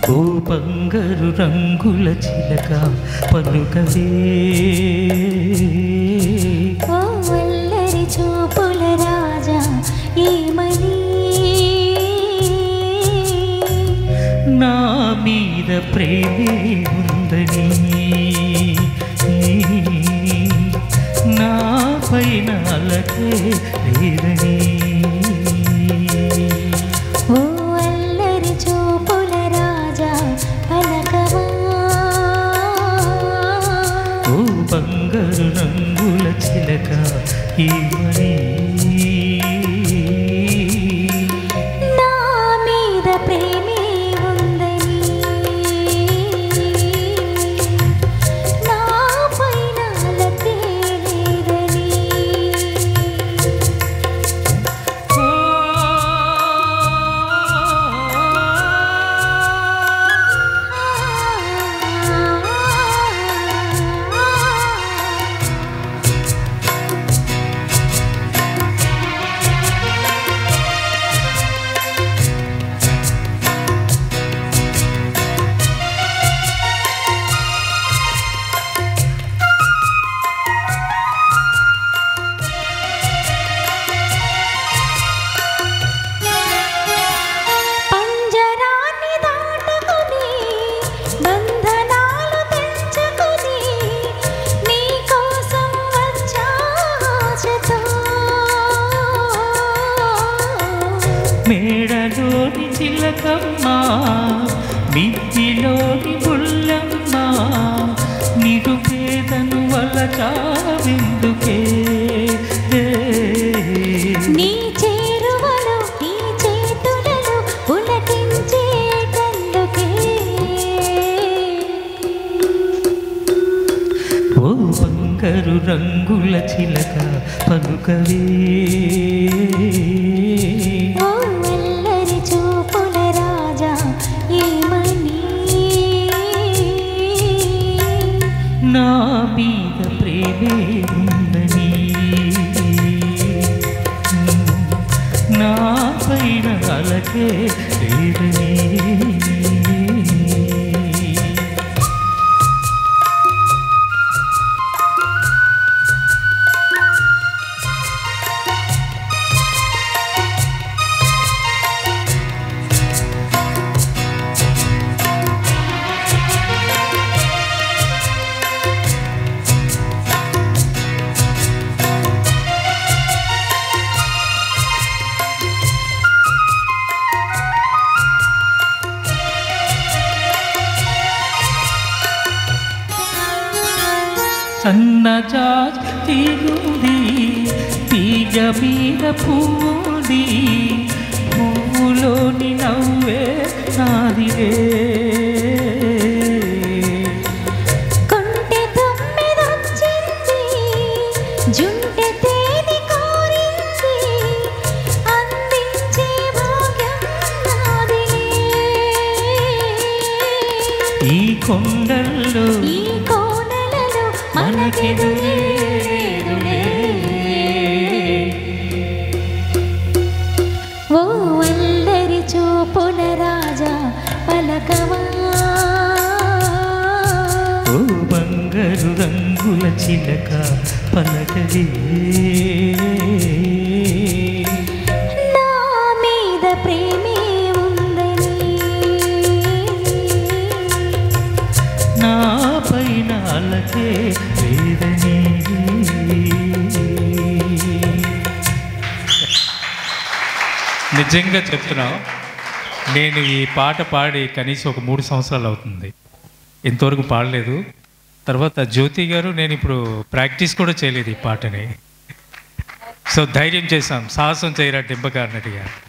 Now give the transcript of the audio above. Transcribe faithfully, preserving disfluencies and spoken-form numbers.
ఓ బంగారు రంగుల చిలక పలుకవే, ఓ వల్లరి చూపుల రాజా ఏమని, నా మీద ప్రేమే ఉందని, నా పైన అలకే లేదని. ఓ వల్లరి చూపుల రాజా పలకవా, ఓ బంగారు రంగుల చిలక ఏమని, నా మీద ప్రేమే ఉందని, నా పైన అలకే లేదని. పంజరాన్ని దాటుకుని బంధనాలు తెంచుకుని నీ కోసం వచ్చా ఆశతో, మేడలోని చిలకమ్మ మిద్దిలోని బుల్లమ్మ, నిరుపేదను వలచావెందుకే, నీ చేరువలో నీ చేతులలో పులకించేటందుకే. ఓ బంగారు రంగుల చిలక పలుకవే, ఓ వల్లరి చూపుల రాజా ఏమని, నా మీద ప్రేమే ఉందని, నా పైన అలకే లేదని. సన్నజాజి తీగుంది, తీగ మీద పువ్వుంది, పువ్వులోని నవ్వే నాదిరే. కొంటె తొమ్మిదొచ్చింది, జుంటె తేనె కోరింది, అందించే భాగ్యం నాదిలే. ఈ కొండల్లో ఈ కోనలలో మనకెదురేరులే. ఓ వల్లరి చూపుల రాజా పలకవా, ఓ బంగారు రంగుల చిలక పలకవే, నా మీద ప్రేమే ఉందని, నా పైన అలకే లేదని. నిజంగా చెప్తున్నా, నేను ఈ పాట పాడి కనీసం ఒక మూడు సంవత్సరాలు అవుతుంది, ఇంతవరకు పాడలేదు. తర్వాత జ్యోతి గారు నేను ఇప్పుడు ప్రాక్టీస్ కూడా చేయలేదు ఈ పాటని. సో ధైర్యం చేశాం, సాహసం చేయరా డింబకారనటిగా.